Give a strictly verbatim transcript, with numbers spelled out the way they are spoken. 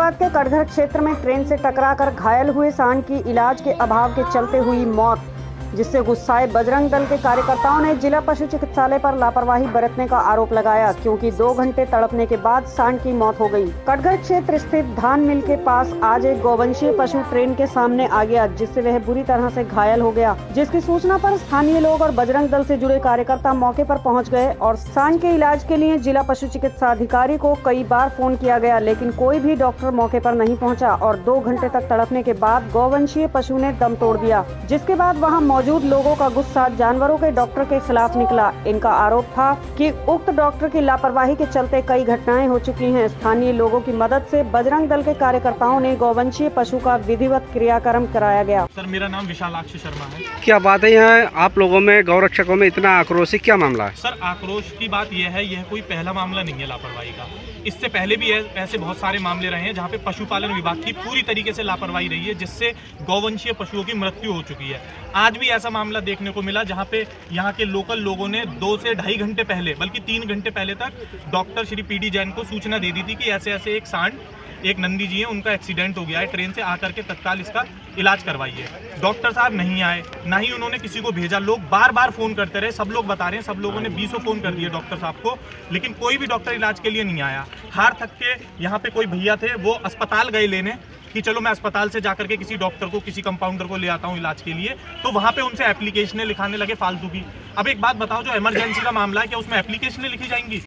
मुरादाबाद के कटघर क्षेत्र में ट्रेन से टकराकर घायल हुए सांड की इलाज के अभाव के चलते हुई मौत, जिससे गुस्साए बजरंग दल के कार्यकर्ताओं ने जिला पशु चिकित्सालय पर लापरवाही बरतने का आरोप लगाया, क्योंकि दो घंटे तड़पने के बाद सांड की मौत हो गई। कटघर क्षेत्र स्थित धान मिल के पास आज एक गौवंशीय पशु ट्रेन के सामने आ गया, जिससे वह बुरी तरह से घायल हो गया। जिसकी सूचना पर स्थानीय लोग और बजरंग दल से जुड़े कार्यकर्ता मौके पर पहुंच गए और सांड के इलाज के लिए जिला पशु चिकित्सा अधिकारी को कई बार फोन किया गया, लेकिन कोई भी डॉक्टर मौके पर नहीं पहुँचा और दो घंटे तक तड़पने के बाद गौवंशीय पशु ने दम तोड़ दिया। जिसके बाद वहाँ मौजूद लोगों का गुस्सा जानवरों के डॉक्टर के खिलाफ निकला। इनका आरोप था कि उक्त डॉक्टर की लापरवाही के चलते कई घटनाएं हो चुकी हैं। स्थानीय लोगों की मदद से बजरंग दल के कार्यकर्ताओं ने गौवंशीय पशु का विधिवत क्रियाक्रम कराया गया। सर, मेरा नाम विशालाक्ष शर्मा है। क्या बात है यहाँ आप लोगों में गौरक्षकों में इतना आक्रोश, क्या मामला है? सर, आक्रोश की बात यह है, यह कोई पहला मामला नहीं है लापरवाही का। इससे पहले भी ऐसे बहुत सारे मामले रहे हैं जहाँ पे पशुपालन विभाग की पूरी तरीके से लापरवाही रही है, जिससे गौवंशीय पशुओं की मृत्यु हो चुकी है। आज भी ऐसा मामला देखने को मिला जहाँ पे यहाँ के लोकल लोगों ने दो से ढाई घंटे पहले, बल्कि तीन घंटे पहले तक doctor Shri P D Jain को सूचना दे दी थी कि ऐसे ऐसे एक सांड, एक नंदी जी हैं, उनका एक्सीडेंट हो गया है, ट्रेन से आकर के तत्काल इसका इलाज करवाइए। डॉक्टर साहब नहीं आए, ना ही उन्होंने किसी को भेजा। लोग बार बार फोन करते रहे, सब लोग बता रहे हैं, सब लोगों ने बीसों फोन कर दिए डॉक्टर साहब को, लेकिन कोई भी डॉक्टर इलाज के लिए नहीं आया। हार थक के यहाँ पे कोई भैया थे, वो अस्पताल गए लेने कि चलो मैं अस्पताल से जाकर के किसी डॉक्टर को, किसी कंपाउंडर को ले आता हूँ इलाज के लिए, तो वहाँ पे उनसे एप्लीकेशनें लिखाने लगे फालतू की। अब एक बात बताओ, जो इमरजेंसी का मामला है, क्या उसमें एप्लीकेशनें लिखी जाएंगी?